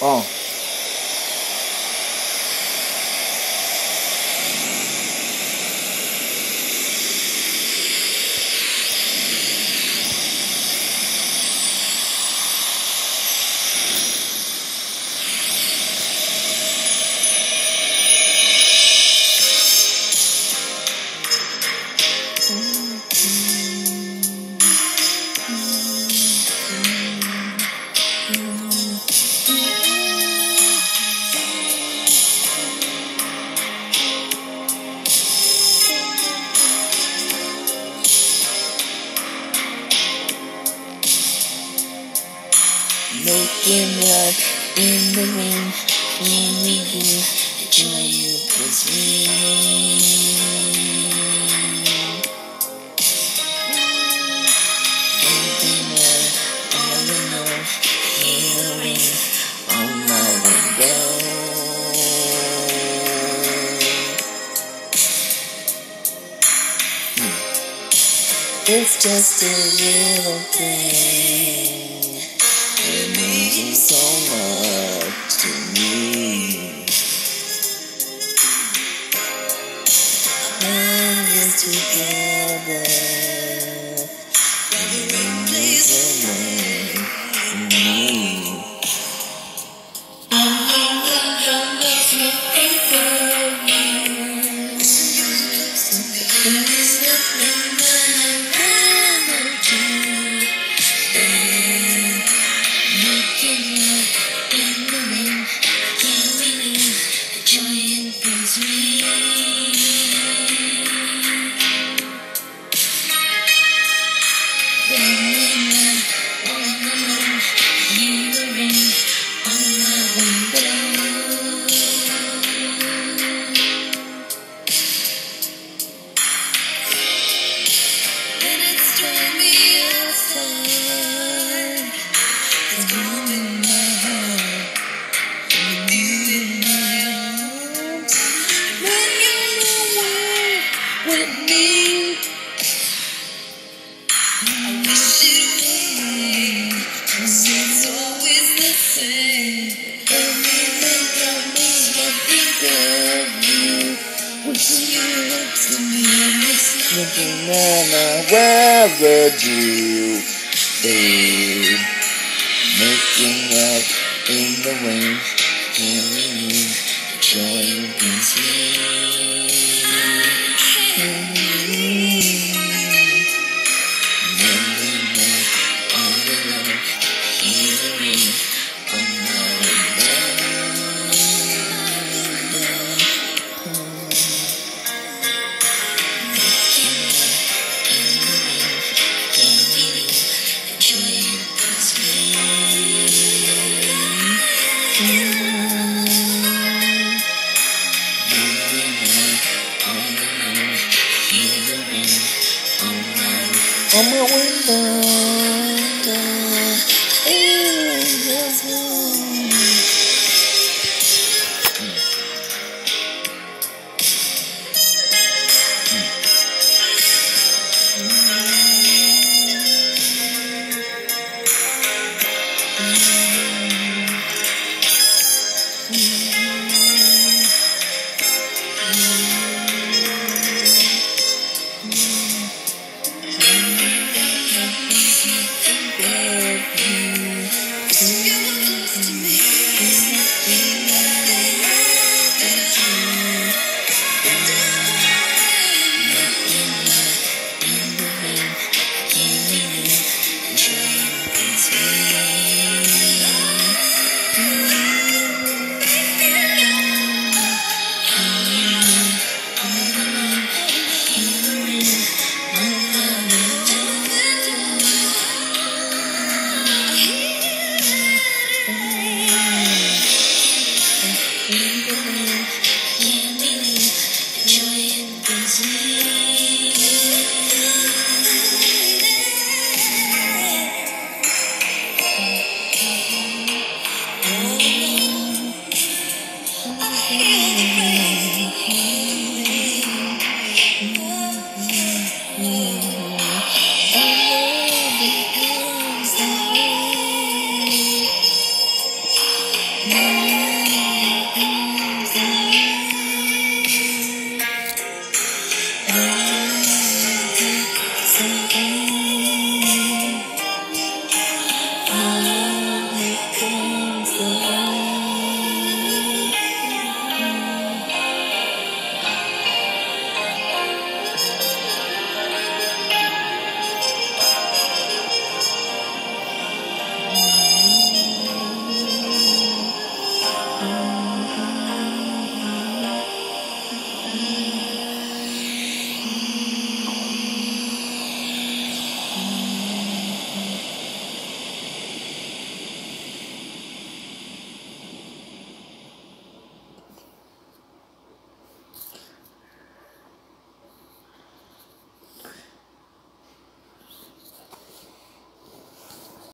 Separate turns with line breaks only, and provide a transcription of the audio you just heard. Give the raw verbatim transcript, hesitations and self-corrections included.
Oh.
Making love in the rain, when we do the joy you brings me. Making love all alone, hear the rain on my window. Hmm. It's just a little thing. It means so much to me. Love is together. Everything plays away from me. I'm the one makes me think of you. There is nothing that I'd rather do. Making love in the rain, can't believe the joy it brings me. Making love all alone, hear the rain on my window. When it's stormy outside, it's warm in my heart, with you in my arms. When you're away with me, I wish it would rain, 'cause it's always the same. Everything that makes me think of you, wishing you look to me, and it's
Nothing that I'd rather do, babe. Making love in the rain, can't believe the joy it brings me. Making love all alone, hear the rain on my window. Making love in the rain, can't believe the joy it brings me. On my window.